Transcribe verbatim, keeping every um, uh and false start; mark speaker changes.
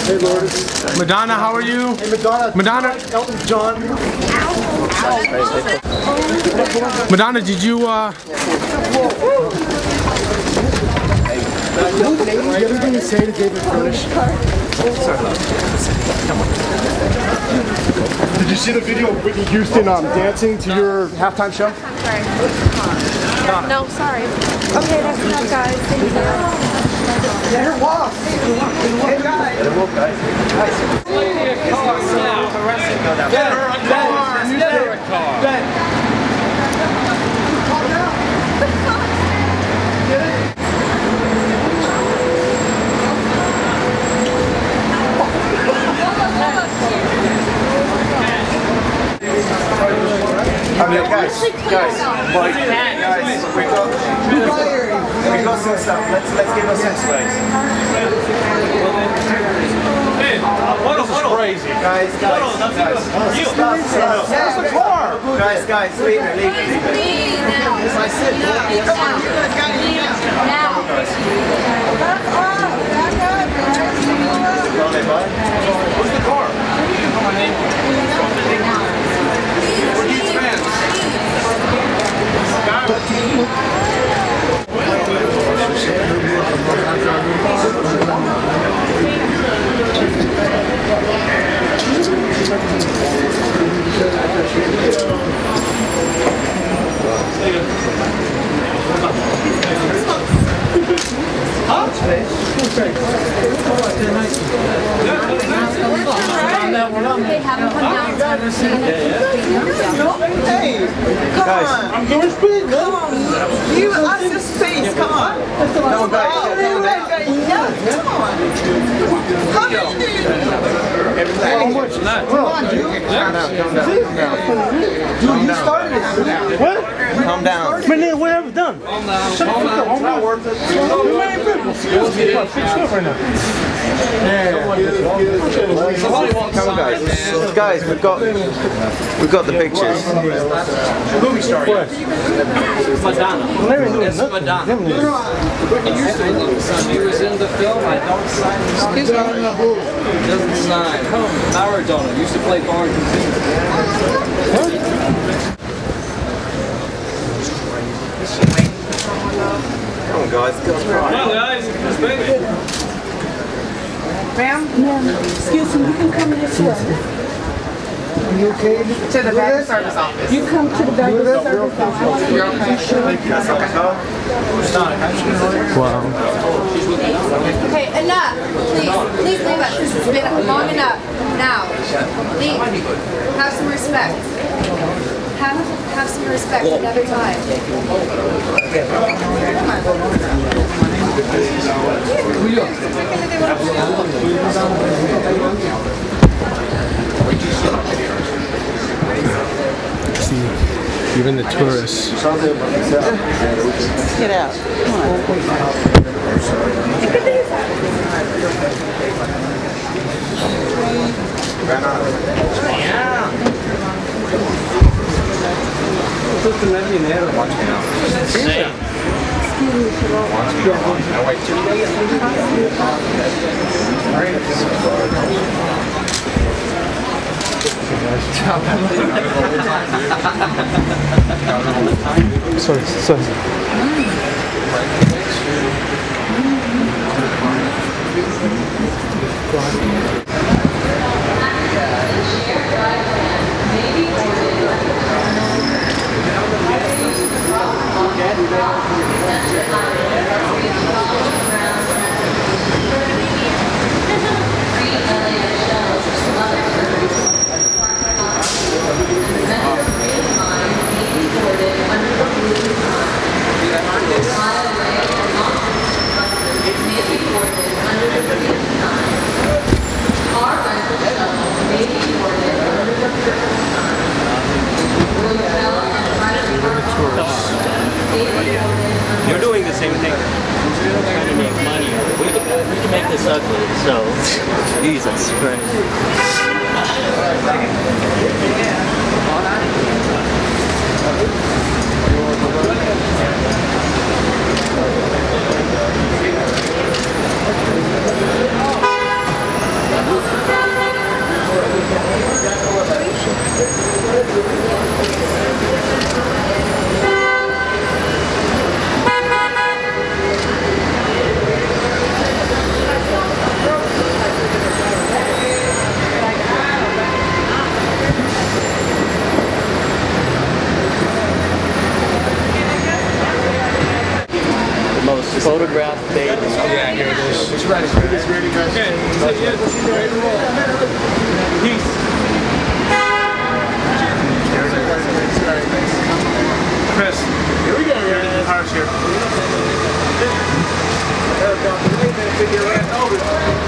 Speaker 1: Hey, Lourdes.
Speaker 2: Madonna, how are you?
Speaker 1: Hey, Madonna.
Speaker 2: Madonna.
Speaker 1: Elton John.
Speaker 2: Madonna, did you, uh...
Speaker 1: You have anything to say to David Furnish? Did you see the video of Whitney Houston um, dancing to your halftime show?
Speaker 3: Sorry. No, sorry. Okay, that's enough, guys. Thank you.
Speaker 1: Let her walk. Hey, guys. Let her walk, guys. Guys. Get her a car. Get her a car. Calm down. Get it? I mean, guys, guys, like, guys, we got, we got some stuff. Let's let's give us some space.
Speaker 4: Hey, what is crazy?
Speaker 1: Guys, guys, guys. You. That's the car. Guys, guys, leave it, leave it, leave it. Yes, I said, come on, you guys got it now. What's the car? Come on, name.
Speaker 3: They haven't come down.
Speaker 5: Hey, come
Speaker 1: Guys.
Speaker 5: on. I'm going speed, come on. You us your space, come on.
Speaker 1: No, guys.
Speaker 5: Oh, yeah, come on. How many do you need?
Speaker 1: Come on, dude. Calm down, calm down, calm down. Dude, you started it.
Speaker 2: What?
Speaker 1: Calm down.
Speaker 2: Man, what have I done?
Speaker 1: It's not worth it. Come on, guys. Guys, we've got we've got the pictures.
Speaker 4: Movie star. Madonna. It's Madonna. Whitney Houston. He was in the film. I don't sign. Excuse me. Doesn't sign. Maradona used to play for Argentina.
Speaker 1: Come on, guys. Come on.
Speaker 4: Come on, guys. Let's make it.
Speaker 5: Ma'am?
Speaker 6: Ma'am, excuse me, you can come this way.
Speaker 5: Are you okay? To the back service office.
Speaker 6: You come to the back of the service office.
Speaker 5: You're okay?
Speaker 2: Wow.
Speaker 3: Okay, enough. Please, please leave us. This has been long enough. Now, leave. Have some respect. Have, have some respect another time.
Speaker 2: See, even the tourists.
Speaker 5: Get out.
Speaker 2: Sorry, sorry.
Speaker 7: You're doing the same thing. We're trying to make money. We can, we can make this ugly, so Jesus Christ.
Speaker 1: security guys.
Speaker 8: Okay, so yeah, ready to roll. Peace. Chris,
Speaker 1: Here we go, yeah.
Speaker 8: Harsh here.
Speaker 1: Figure it out.